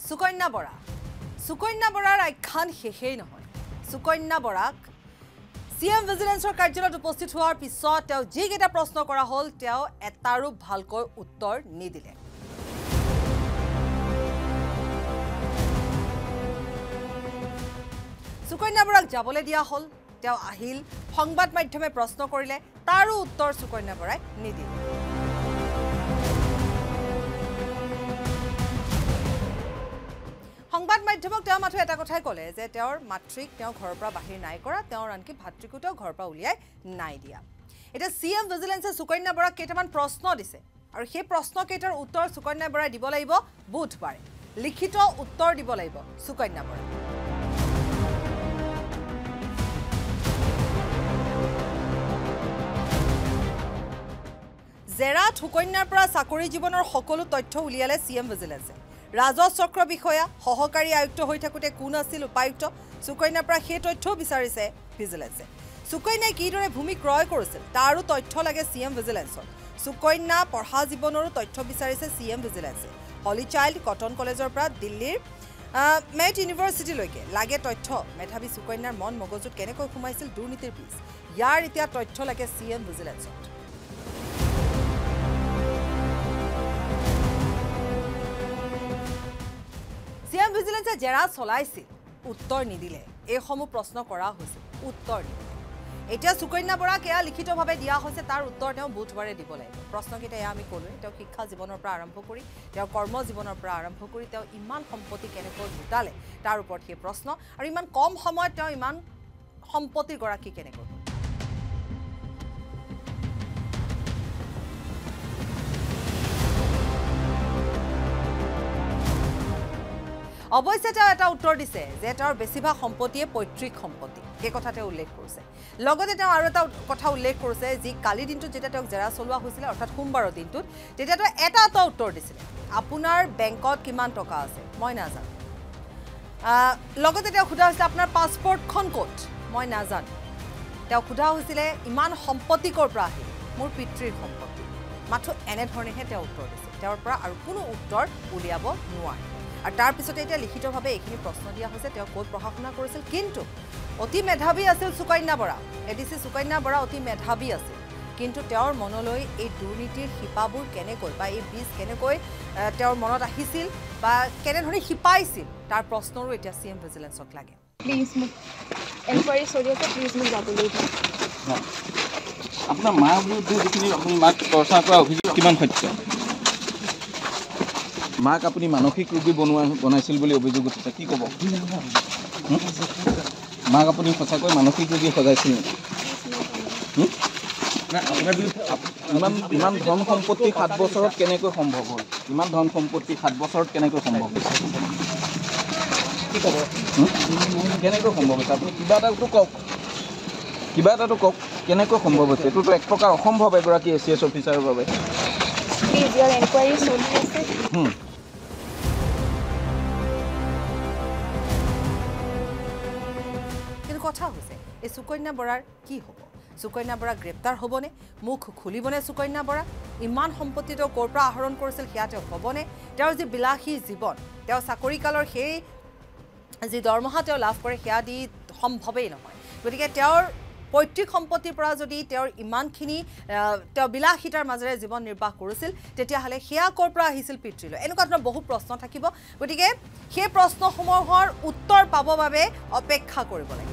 Sukanya Bora. Sukanya Borar আখ্যান শেষেই নহয় Sukanya Borak CM Vigilanceৰ কাৰ্যালয়ত উপস্থিত হোৱাৰ পিছত তেওঁ যিকেইটা প্ৰশ্ন কৰা হ'ল তেওঁ এটাৰো ভালকৈ উত্তৰ নিদিলে Sukanya Borak যাবলৈ দিয়া হ'ল তেওঁ আহিল সংবাদ মাধ্যমে প্ৰশ্ন কৰিলে তাৰো উত্তৰ Sukanya Borai নিদিলে সংবাদ মাধ্যমক তেওঁ মাথো এটা কথাই ক'লে যে তেওঁৰ মাতৃক তেওঁ ঘৰৰ পৰা বাহিৰ নাই কৰা তেওঁৰ আনকি ভাতৃকো তেওঁ ঘৰৰ পৰা উলিয়াই নাই দিয়া এটা CM ভিজিলেন্সে Sukanya Borak কেইটামান প্ৰশ্ন দিছে আৰু সেই প্ৰশ্ন কেইটাৰ উত্তৰ Sukanya Borai দিব লাগিব বুধবাৰে লিখিত উত্তৰ দিব লাগিব Sukanya Borai জেৰা Sukanyৰ পৰা চাকৰি জীৱনৰ সকলো তথ্য উলিয়ালে CM ভিজিলেন্সে ৰাজহ চক্ৰ বিষয়া সহকাৰী আয়ুক্ত হৈ থাকোতে কোন আছিল উপায়ুক্ত Sukanyৰ পৰা সেই তথ্য বিচাৰিছে ভিজিলেন্সে Sukanya কিদৰে ভূমি ক্ৰয় কৰিছিল তাৰো তথ্য লাগে CM ভিজিলেন্সৰ Sukanya পঢ়া জীৱনৰো তথ্য বিচাৰিছে CM ভিজিলেন্সে হলি চাইল্ড কটন কলেজৰ পৰা দিল্লীৰ মেট ইউনিভাৰ্চিটি লৈকে লাগে তথ্য মেধাবী Sukanyৰ মন মগজুত কেনেকৈ সোমাইছিল দুৰ্নীতিৰ বীজ ইয়াৰ এতিয়া তথ্য লাগে CM ভিজিলেন্সৰ CM ভিজিলেন্সে জেৰা চলাইছিল উত্তৰ নিদিলে এই সমূহ প্ৰশ্ন কৰা হৈছে উত্তৰ নিদিলে এতিয়া Sukanya Borak এয়া লিখিতভাৱে দিয়া হৈছে তাৰ উত্তৰ তেওঁ বুধবাৰে দিব লাগিব প্ৰশ্নকেইটা আমি ক'লোৱে তেওঁ শিক্ষা জীৱনৰ পৰা আৰম্ভ কৰি তেওঁ কৰ্ম জীৱনৰ পৰা আৰম্ভ কৰি তেওঁ ইমান সম্পত্তি কেনেকৈ লুটালে তাৰ ওপৰত সেই প্ৰশ্ন আৰু ইমান কম সময়ত তেওঁ ইমান সম্পত্তিৰ গৰাকী কেনেকৈ অবশ্যে তেওঁ এটা উত্তৰ দিছে যে তেওঁৰ বেছিভাগ সম্পত্তিয়ে পৈতৃক সম্পত্তি এই কথাতে উল্লেখ কৰিছে লগতে তেওঁ আৰু এটা কথা উল্লেখ কৰিছে যে কালি দিনটো যেটা তেওঁ জেৰা চলোৱা হৈছিল অৰ্থাৎ সোমবাৰৰ দিনটোত তেতিয়া তেওঁ এটা উত্তৰ দিছিল আপোনাৰ বেংকত কিমান টকা আছে মই নাজানো লগতে তেওঁ খুদা হৈছিল আপোনাৰ পাছপৰ্টখন ক'ত মই নাজানো তেওঁ খুদা হৈছিল ইমান সম্পত্তি কৰ পৰা আহিল মোৰ পিতৃৰ সম্পত্তি মাথো এনে ধৰণেহে তেওঁ উত্তৰ দিছিল তেওঁৰ পৰা আৰু কোনো উত্তৰ উলিয়াব নোৱাৰে আৰু তাৰ পিছতে এটা লিখিতভাৱে এইখিনি প্ৰশ্ন দিয়া হৈছে তেওঁ কোড পঢ়াশুনা কৰিছিল কিন্তু অতি মেধাবী আছিল Sukanya Bora ADC Sukanya Bora অতি মেধাবী আছিল কিন্তু তেওঁৰ মনলৈ এই দুৰ্নীতিৰ হিপাবোৰ কেনেকৈ বা এই বীজ কেনেকৈ তেওঁৰ মনত আহিছিল বা কেনে ধৰণে হিপাইছিল তাৰ প্ৰশ্নৰো এতিয়া CM ভিজিলেন্সক লাগে প্লিজ মোক এনকুৱাৰী চলি আছে প্লিজ মোক যাবলৈ দিয়ক আপোনাৰ মাৰ বিৰুদ্ধে যিখিনি আপুনি মাক চৰ্চা কৰা অভিযোগ কিমান সত্য মাক আপুনি মানসিক ৰোগী বনাইছিল বুলি অভিযোগ উঠিছে কি ক'ব মাক আপুনি সঁচাকৈ মানসিক ৰোগী সজাইছিল ইমান ধন সম্পত্তি 7 বছৰত কেনেকৈ সম্ভৱ হ'ল ইমান ধন সম্পত্তি 7 বছৰত কেনেকৈ সম্ভৱ হৈছে কি ক'ব কেনেকৈ সম্ভৱ হৈছে আপুনি কিবা এটাতো কওক কেনেকৈ সম্ভৱ হৈছে এইটোতো এক প্ৰকাৰ অসম্ভৱ এগৰাকী ACS অফিচাৰৰ বাবে প্লিজ ইয়াৰ এনকুৱাৰী চলি আছে কথা হৈছে এই Sukanya Borar কি হ'ব Sukanya Bora গ্ৰেপ্তাৰ হ'বনে মুখ খুলিবনে Sukanya Bora ইমান সম্পত্তি তেওঁ ক'ৰ পৰা আহৰণ কৰিছিল সেয়া তেওঁ হ'বনে তেওঁৰ যি বিলাসী জীৱন তেওঁ চাকৰি কালৰ সেই যি দৰমহা তেওঁ লাভ কৰে সেয়া দি সম্ভৱেই নহয় গতিকে তেওঁৰ পৈতৃক সম্পত্তিৰ পৰা যদি তেওঁৰ ইমানখিনি তেওঁ বিলাসিতাৰ মাজেৰে জীৱন নিৰ্বাহ কৰিছিল তেতিয়াহ'লে সেয়া ক'ৰ পৰা আহিছিল পিতৃলৈ এনেকুৱা ধৰণৰ বহু প্ৰশ্ন থাকিব গতিকে সেই প্ৰশ্নসমূহৰ উত্তৰ পাবৰ বাবে অপেক্ষা কৰিব লাগে